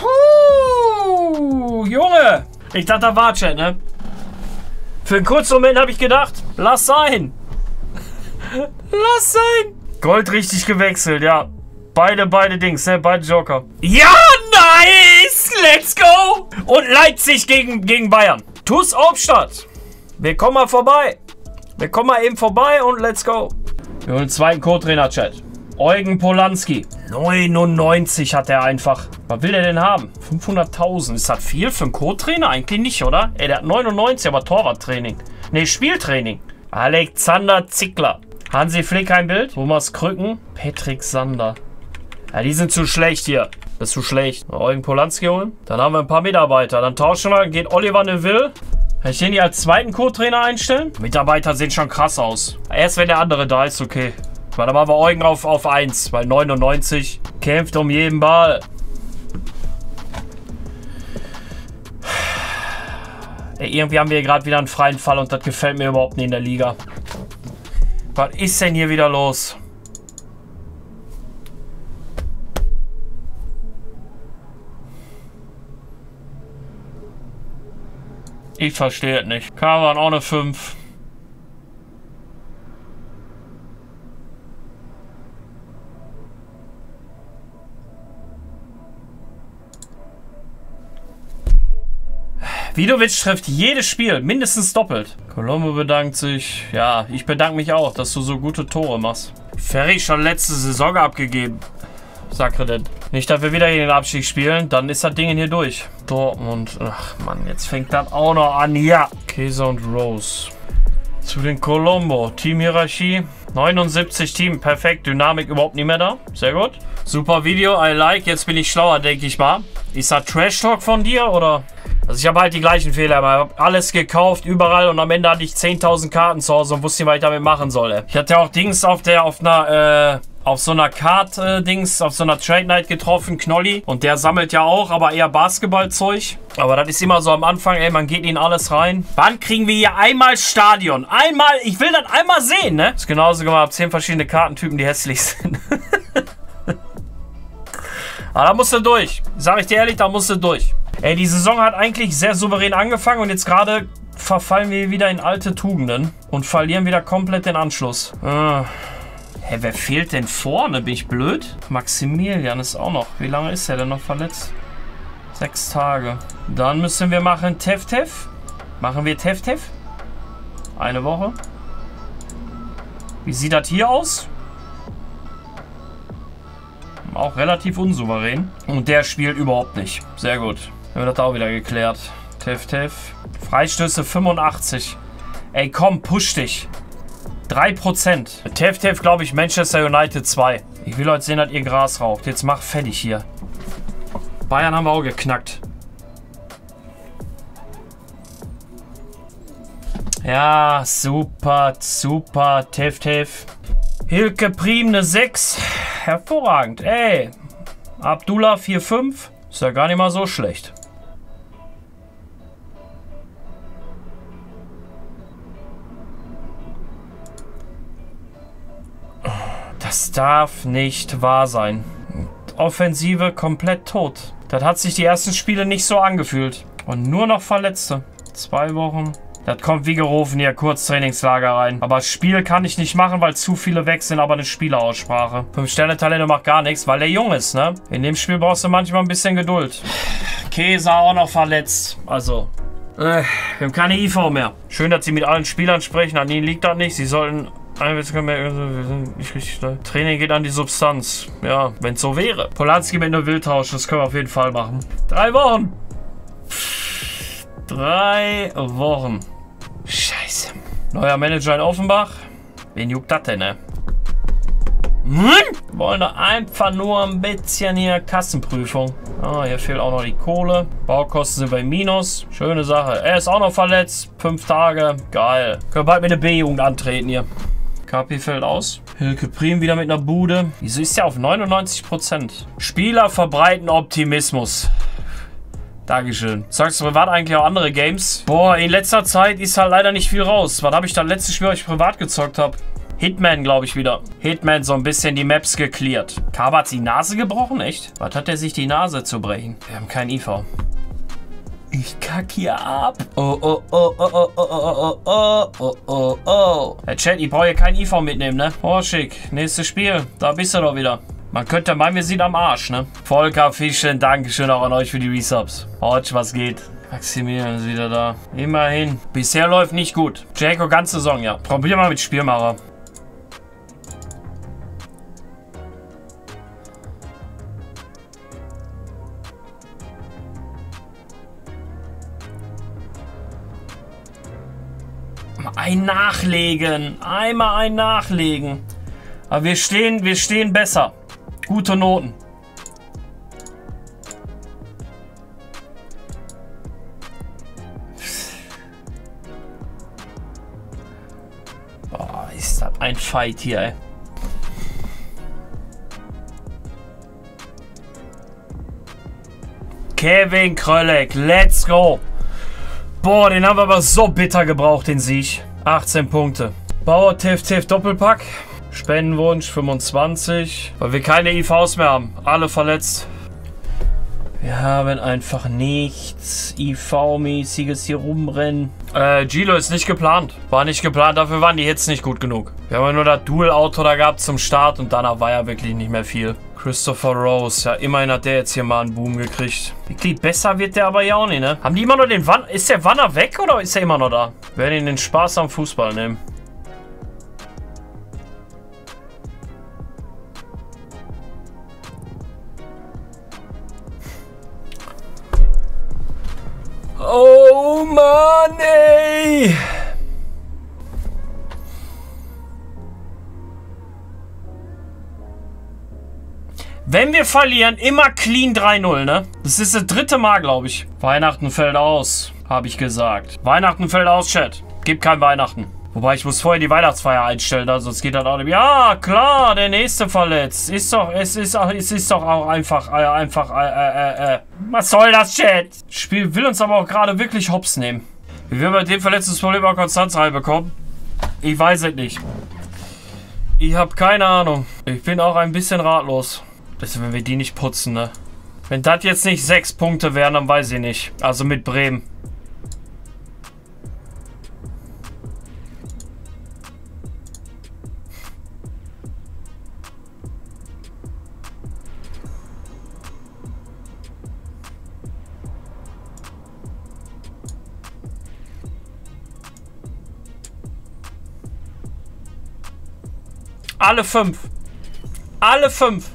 Puh, Junge. Ich dachte, da war Chat, ne? Für einen kurzen Moment habe ich gedacht, lass sein. Lass sein. Gold richtig gewechselt, ja. Beide Dings, ne? Beide Joker. Ja, nice. Let's go. Und Leipzig gegen Bayern. TuS Hauptstadt. Wir kommen mal vorbei. Wir kommen mal eben vorbei und let's go. Wir holen einen zweiten Co-Trainer-Chat. Eugen Polanski. 99 hat er einfach. Was will der denn haben? 500.000. Ist das viel für einen Co-Trainer? Eigentlich nicht, oder? Ey, der hat 99, aber Torwarttraining. Ne, Spieltraining. Alexander Zickler. Hansi Flick kein Bild. Thomas Krücken. Patrick Sander. Ja, die sind zu schlecht hier. Das ist zu schlecht. Mal Eugen Polanski holen. Dann haben wir ein paar Mitarbeiter. Dann tauschen wir. Geht Oliver Neville. Kann ich den hier als zweiten Co-Trainer einstellen? Mitarbeiter sehen schon krass aus. Erst wenn der andere da ist, okay. Weil dann machen wir Eugen auf 1. Weil 99 kämpft um jeden Ball. Ey, irgendwie haben wir gerade wieder einen freien Fall und das gefällt mir überhaupt nicht in der Liga. Was ist denn hier wieder los? Ich verstehe es nicht. Kavan auch eine 5. Vidovic trifft jedes Spiel mindestens doppelt. Colombo bedankt sich. Ja, ich bedanke mich auch, dass du so gute Tore machst. Ferry schon letzte Saison abgegeben. Sakredent. Nicht, dass wir wieder hier den Abstieg spielen, dann ist das Ding hier durch. Dortmund. Ach Mann, jetzt fängt das auch noch an. Ja. Käse und Rose. Zu den Colombo. Teamhierarchie. 79 Team. Perfekt. Dynamik überhaupt nicht mehr da. Sehr gut. Super Video. I like. Jetzt bin ich schlauer, denke ich mal. Ist das Trash Talk von dir oder? Also ich habe halt die gleichen Fehler. Ich habe alles gekauft, überall und am Ende hatte ich 10.000 Karten zu Hause und wusste nicht, was ich damit machen soll. Ich hatte auch Dings auf so einer Card-Dings, auf so einer Trade Night getroffen, Knolli. Und der sammelt ja auch, aber eher Basketballzeug. Aber das ist immer so am Anfang, ey, man geht in alles rein. Wann kriegen wir hier einmal Stadion? Einmal, ich will das einmal sehen, ne? Das ist genauso gemacht, 10 verschiedene Kartentypen, die hässlich sind. Aber da musst du durch. Sag ich dir ehrlich, da musst du durch. Ey, die Saison hat eigentlich sehr souverän angefangen und jetzt gerade verfallen wir wieder in alte Tugenden und verlieren wieder komplett den Anschluss. Hä, wer fehlt denn vorne? Bin ich blöd? Maximilian ist auch noch. Wie lange ist er denn noch verletzt? 6 Tage. Dann müssen wir machen Tev. Machen wir Tev? Eine Woche. Wie sieht das hier aus? Auch relativ unsouverän. Und der spielt überhaupt nicht. Sehr gut. Haben wir das auch wieder geklärt. Tev. Freistöße 85. Ey, komm, push dich. 3%. Tev, glaube ich, Manchester United 2. Ich will heute sehen, dass ihr Gras raucht. Jetzt mach fertig hier. Bayern haben wir auch geknackt. Ja, super. Tev. Hilke Prim eine 6. Hervorragend. Ey. Abdullah 4,5. Ist ja gar nicht mal so schlecht. Das darf nicht wahr sein. Offensive komplett tot. Das hat sich die ersten Spiele nicht so angefühlt. Und nur noch Verletzte. 2 Wochen. Das kommt wie gerufen hier, kurz Trainingslager rein. Aber das Spiel kann ich nicht machen, weil zu viele weg sind, aber eine Spieleraussprache. 5-Sterne-Talente macht gar nichts, weil der jung ist, ne? In dem Spiel brauchst du manchmal ein bisschen Geduld. Käse auch noch verletzt. Also, wir haben keine IV mehr. Schön, dass sie mit allen Spielern sprechen. An ihnen liegt das nicht. Sie sollten... Wir sind nicht richtig da. Training geht an die Substanz. Ja, wenn es so wäre. Polanski mit einem Wildtausch, das können wir auf jeden Fall machen. 3 Wochen. 3 Wochen. Scheiße. Neuer Manager in Offenbach. Wen juckt das denn, ne? wollen da einfach nur ein bisschen hier Kassenprüfung. Ah, hier fehlt auch noch die Kohle. Baukosten sind bei Minus. Schöne Sache. Er ist auch noch verletzt. 5 Tage. Geil. Können bald mit der B-Jugend antreten hier. KP fällt aus. Hilke Prim wieder mit einer Bude. Wieso ist der auf 99%? Spieler verbreiten Optimismus. Dankeschön. Sagst du privat eigentlich auch andere Games? Boah, in letzter Zeit ist halt leider nicht viel raus. Was habe ich da letztes Spiel, was ich privat gezockt habe? Hitman, glaube ich, wieder. Hitman so ein bisschen die Maps gecleart. Kaba hat die Nase gebrochen, echt? Was hat er sich die Nase zu brechen? Wir haben kein IV. Ich kack hier ab. Oh, oh, oh, oh, oh, oh, oh, oh, oh, oh, oh. Herr Chat, ich brauche hier kein IV mitnehmen, ne? Oh, schick. Nächstes Spiel. Da bist du doch wieder. Man könnte meinen, wir sind am Arsch, ne? Volker Fischen, Dankeschön auch an euch für die Resubs. Horch, was geht? Maximilian ist wieder da. Immerhin. Bisher läuft nicht gut. Jaco, ganze Saison, ja. Probier mal mit Spielmacher. Ein Nachlegen. Einmal ein Nachlegen. Aber wir stehen besser. Gute Noten. Boah, ist das ein Fight hier, ey. Kevin Krölek, let's go. Boah, den haben wir aber so bitter gebraucht, den Sieg. 18 Punkte. Bauer TFTF Doppelpack. Spendenwunsch 25. Weil wir keine IVs mehr haben. Alle verletzt. Wir haben einfach nichts IV-mäßiges hier rumrennen. Gilo ist nicht geplant. War nicht geplant, dafür waren die Hits nicht gut genug. Wir haben ja nur das Dual-Auto da gehabt zum Start und danach war ja wirklich nicht mehr viel. Christopher Rose, ja, immerhin hat der jetzt hier mal einen Boom gekriegt. Wirklich besser wird der aber ja auch nicht, ne? Haben die immer noch den Wanner? Ist der Wanner weg oder ist er immer noch da? Wir werden ihn den Spaß am Fußball nehmen. Oh Mann, ey! Wenn wir verlieren, immer clean 3-0, ne? Das ist das 3. Mal, glaube ich. Weihnachten fällt aus, habe ich gesagt. Weihnachten fällt aus, Chat. Gibt kein Weihnachten. Wobei, ich muss vorher die Weihnachtsfeier einstellen, also es geht halt auch nicht. Ja, klar, der nächste verletzt. Es ist doch auch einfach, Was soll das, Chat? Das Spiel will uns aber auch gerade wirklich hops nehmen. Wie wir bei dem Verletzungsproblem auch Konstanz reinbekommen? Ich weiß es nicht. Ich habe keine Ahnung. Ich bin auch ein bisschen ratlos. Das, wenn wir die nicht putzen, ne? Wenn das jetzt nicht 6 Punkte wären, dann weiß ich nicht. Also mit Bremen. Alle 5. Alle 5.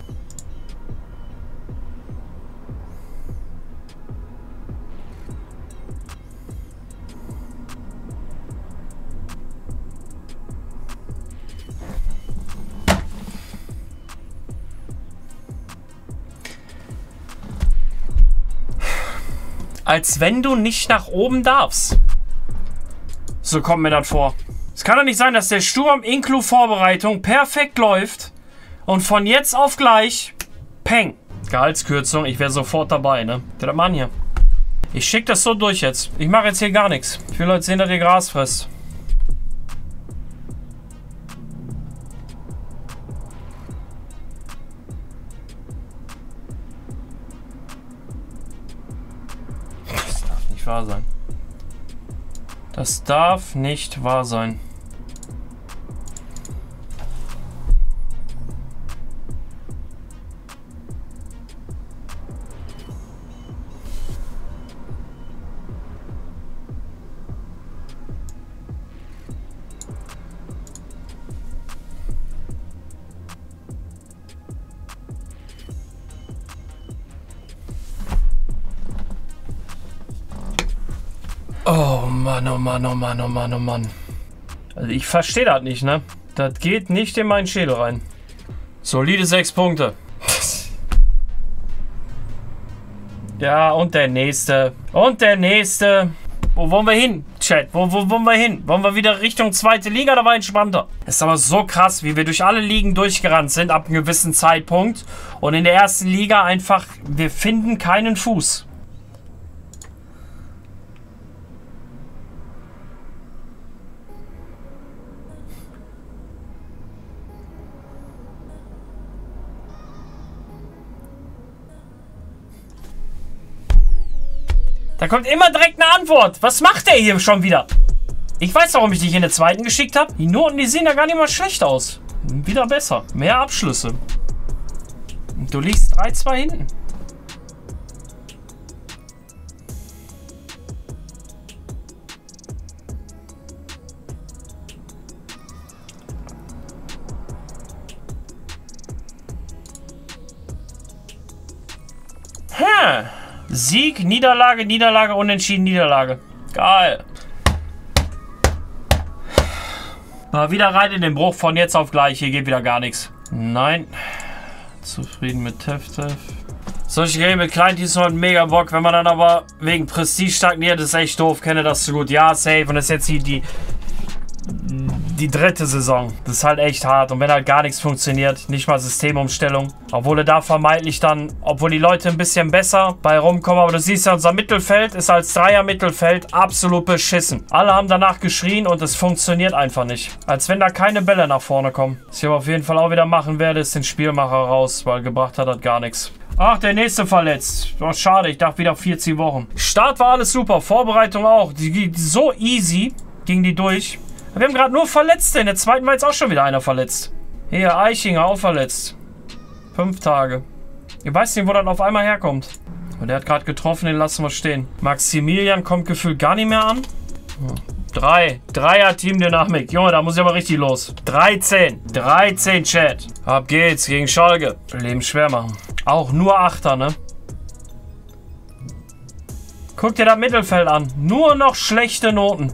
Als wenn du nicht nach oben darfst. So kommt mir das vor. Es kann doch nicht sein, dass der Sturm inklu Vorbereitung perfekt läuft und von jetzt auf gleich Peng. Gehaltskürzung, ich wäre sofort dabei, ne? Der Mann hier. Ich schicke das so durch jetzt. Ich mache jetzt hier gar nichts. Ich will heute sehen, dass ihr Gras frisst. Das darf nicht wahr sein. Das darf nicht wahr sein. Oh Mann, oh Mann, oh Mann, oh Mann, oh Mann. Also ich verstehe das nicht, ne? Das geht nicht in meinen Schädel rein. Solide 6 Punkte. Ja, und der nächste. Und der nächste. Wo wollen wir hin, Chat? Wo wollen wir hin? Wollen wir wieder Richtung zweite Liga? Da war entspannter. Es ist aber so krass, wie wir durch alle Ligen durchgerannt sind ab einem gewissen Zeitpunkt. Und in der ersten Liga einfach, wir finden keinen Fuß. Da kommt immer direkt eine Antwort. Was macht der hier schon wieder? Ich weiß, warum ich dich in der zweiten geschickt habe. Die Noten, die sehen ja gar nicht mal schlecht aus. Wieder besser. Mehr Abschlüsse. Und du liegst 3-2 hinten. Sieg, Niederlage, Niederlage, Unentschieden, Niederlage. Geil. Mal wieder rein in den Bruch von jetzt auf gleich. Hier geht wieder gar nichts. Nein. Zufrieden mit Tev-Tev. Solche Game mit Kleinteams haben mega Bock. Wenn man dann aber wegen Prestige stagniert, ist echt doof. Kenne das so gut. Ja, safe. Und das ist jetzt hier die dritte Saison. Das ist halt echt hart. Und wenn halt gar nichts funktioniert, nicht mal Systemumstellung. Obwohl er da vermeintlich dann, obwohl die Leute ein bisschen besser bei rumkommen. Aber du siehst ja, unser Mittelfeld ist als Dreier-Mittelfeld absolut beschissen. Alle haben danach geschrien und es funktioniert einfach nicht. Als wenn da keine Bälle nach vorne kommen. Was ich aber auf jeden Fall auch wieder machen werde, ist den Spielmacher raus, weil gebracht hat das gar nichts. Ach, der nächste verletzt. Oh, schade, ich dachte wieder 14 Wochen. Start war alles super, Vorbereitung auch. Die ging so easy, ging die durch. Wir haben gerade nur Verletzte. In der zweiten war jetzt auch schon wieder einer verletzt. Hier, Eichinger auch verletzt. 5 Tage. Ich weiß nicht, wo das auf einmal herkommt. Und der hat gerade getroffen, den lassen wir stehen. Maximilian kommt gefühlt gar nicht mehr an. 3er Teamdynamik. Junge, da muss ich aber richtig los. 13 Chat. Ab geht's gegen Schalke. Leben schwer machen. Auch nur 8er, ne? Guck dir das Mittelfeld an. Nur noch schlechte Noten.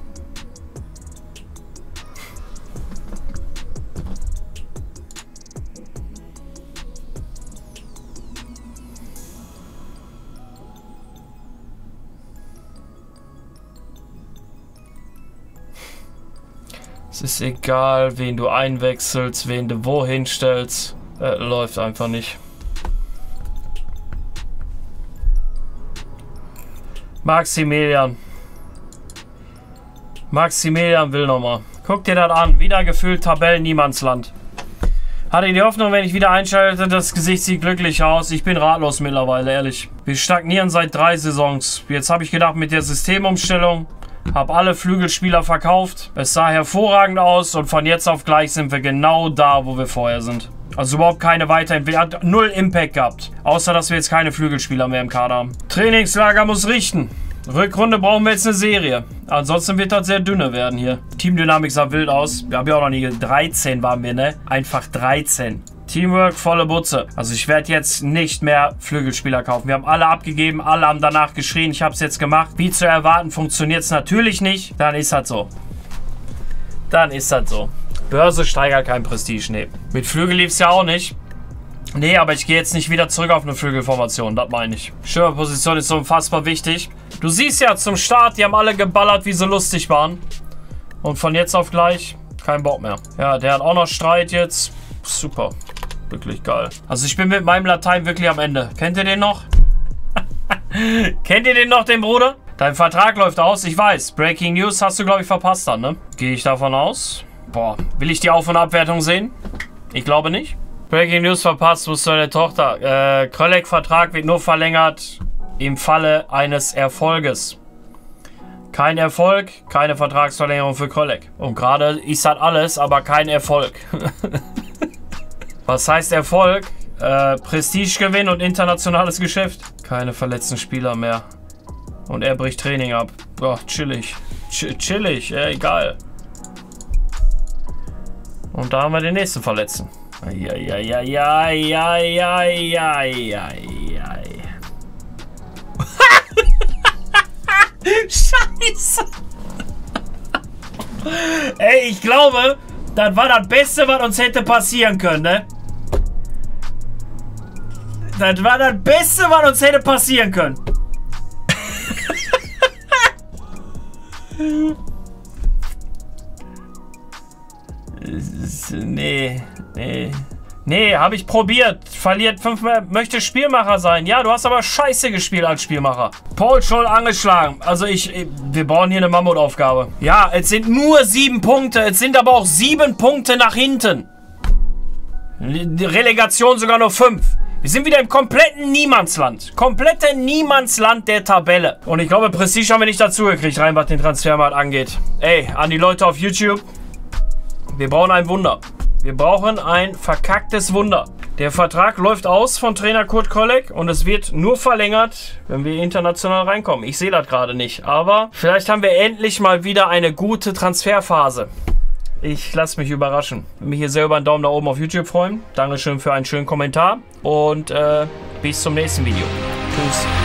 Es ist egal, wen du einwechselst, wen du wohin stellst. Läuft einfach nicht. Maximilian will nochmal. Guck dir das an. Wieder gefühlt Tabellen-Niemandsland. Hatte die Hoffnung, wenn ich wieder einschalte, das Gesicht sieht glücklich aus. Ich bin ratlos mittlerweile, ehrlich. Wir stagnieren seit 3 Saisons. Jetzt habe ich gedacht, mit der Systemumstellung habe alle Flügelspieler verkauft. Es sah hervorragend aus und von jetzt auf gleich sind wir genau da, wo wir vorher sind. Also überhaupt keine Weiterentwicklung. Hat 0 Impact gehabt. Außer, dass wir jetzt keine Flügelspieler mehr im Kader haben. Trainingslager muss richten. Rückrunde brauchen wir jetzt eine Serie. Ansonsten wird das sehr dünne werden hier. Teamdynamik sah wild aus. Wir haben ja auch noch nie 13 waren wir, ne? Einfach 13. Teamwork, volle Butze. Also ich werde jetzt nicht mehr Flügelspieler kaufen. Wir haben alle abgegeben, alle haben danach geschrien, ich habe es jetzt gemacht. Wie zu erwarten, funktioniert es natürlich nicht. Dann ist das so. Börse steigert kein Prestige, nee. Mit Flügel lief es ja auch nicht. Nee, aber ich gehe jetzt nicht wieder zurück auf eine Flügelformation, das meine ich. Stürmerposition ist so unfassbar wichtig. Du siehst ja zum Start, die haben alle geballert, wie sie lustig waren. Und von jetzt auf gleich, kein Bock mehr. Ja, der hat auch noch Streit jetzt. Super. Wirklich geil. Also ich bin mit meinem Latein wirklich am Ende. Kennt ihr den noch? Kennt ihr den noch, den Bruder? Dein Vertrag läuft aus, ich weiß. Breaking News hast du, glaube ich, verpasst dann, ne? Gehe ich davon aus? Boah, will ich die Auf- und Abwertung sehen? Ich glaube nicht. Breaking News verpasst, wo ist deine Tochter? Krölek-Vertrag wird nur verlängert im Falle eines Erfolges. Kein Erfolg, keine Vertragsverlängerung für Krölek. Und gerade ist das alles, aber kein Erfolg. Was heißt Erfolg? Prestigegewinn und internationales Geschäft. Keine verletzten Spieler mehr. Und er bricht Training ab. Boah, chillig. Chillig, egal. Und da haben wir den nächsten Verletzten. Scheiße. Ey, ich glaube, das war das Beste, was uns hätte passieren können, ne? Das war das Beste, was uns hätte passieren können. Nee, habe ich probiert. Verliert 5-mal, möchte Spielmacher sein. Ja, du hast aber scheiße gespielt als Spielmacher. Paul Scholl angeschlagen. Also wir brauchen hier eine Mammutaufgabe. Ja, es sind nur 7 Punkte. Es sind aber auch 7 Punkte nach hinten. Die Relegation sogar nur 5. Wir sind wieder im kompletten Niemandsland. Komplette Niemandsland der Tabelle. Und ich glaube, Prestige haben wir nicht dazu gekriegt, rein was den Transfermarkt angeht. Ey, an die Leute auf YouTube. Wir brauchen ein Wunder. Wir brauchen ein verkacktes Wunder. Der Vertrag läuft aus von Trainer Kurt Kolleg und es wird nur verlängert, wenn wir international reinkommen. Ich sehe das gerade nicht, aber vielleicht haben wir endlich mal wieder eine gute Transferphase. Ich lasse mich überraschen. Ich würde mich hier sehr über einen Daumen nach oben auf YouTube freuen. Dankeschön für einen schönen Kommentar und bis zum nächsten Video. Tschüss.